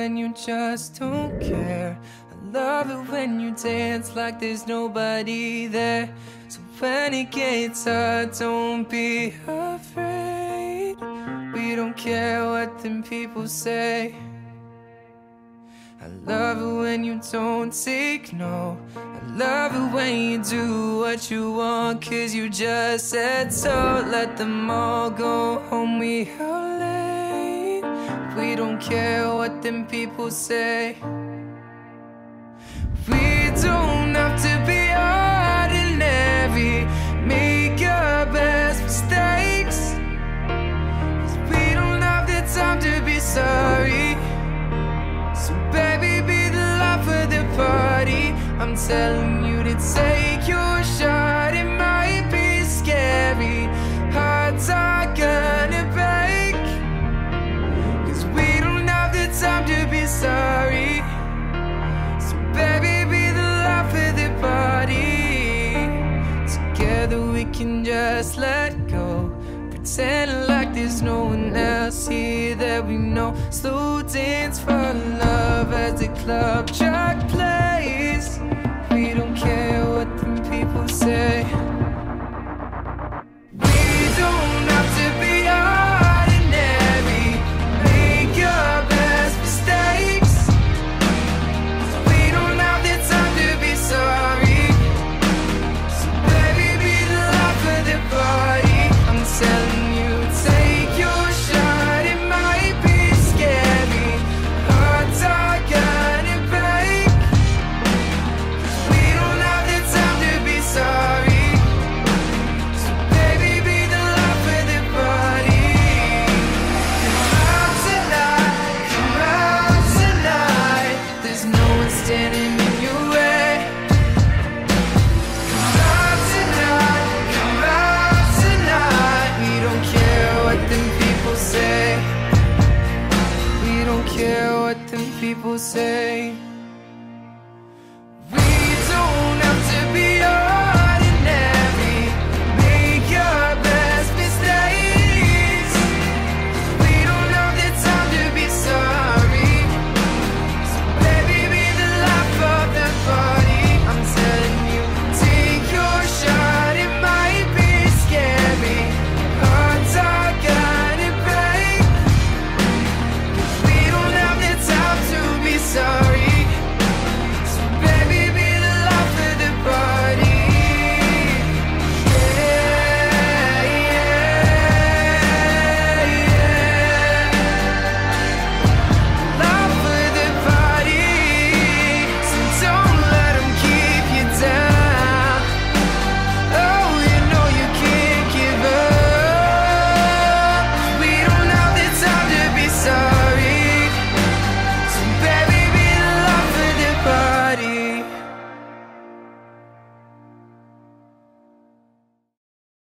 when you just don't care. I love it when you dance like there's nobody there. So when it gets hard, don't be afraid. We don't care what them people say. I love it when you don't take no. I love it when you do what you want, 'cause you just said so. Let them all go home, we out late. We don't care what them people say. We don't have to be ordinary. Make your best mistakes, 'cause we don't have the time to be sorry. So baby, be the life of the party. I'm telling you to take your shot. It might be scary, hearts are gonna break, 'cause we don't have the time to be sorry. So baby, be the life of the party. Together we can just let go, pretending like there's no one else here that we know. Slow dance for love as the club track plays. We don't care what them people say. We don't have to be ordinary. Make your best mistakes, 'cause we don't have the time to be sorry. So baby, be the life of the party. I'm telling you, take your shot. It might be scary, hearts are gonna break, 'cause we don't have the time to be sorry. So baby, be the life of the party. Come out tonight, come out tonight. There's no one standing in your way. Come out tonight, come out tonight. We don't care what them people say. We don't care what them people say.